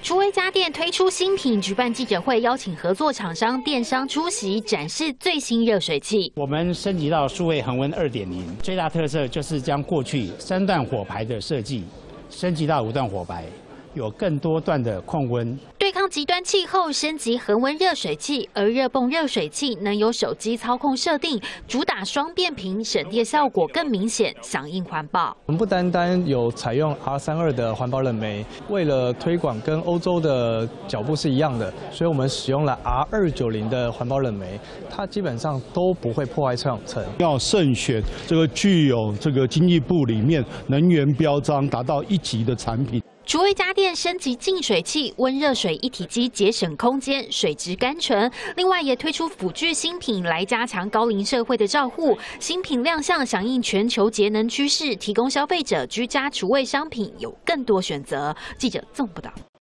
厨威家电推出新品，举办记者会，邀请合作厂商、电商出席展示最新热水器。 我们升级到数位恒温2.0，最大特色就是将过去3段火排的设计升级到5段火排，有更多段的控温。 对抗极端气候，升级恒温热水器，而热泵热水器能由手机操控设定，主打双变频，省电效果更明显，响应环保。 我们不单单有采用 R32的环保冷媒，为了推广跟欧洲的脚步是一样的，所以我们使用了 R290的环保冷媒，它基本上都不会破坏臭氧层。 要慎选这个具有这个经济部里面能源标章达到1级的产品。 厨威家电升级净水器、温热水一体机，节省空间，水质甘醇。另外也推出辅具新品来加强高龄社会的照护。新品亮相，响应全球节能趋势，提供消费者居家厨卫商品有更多选择。记者纵报道。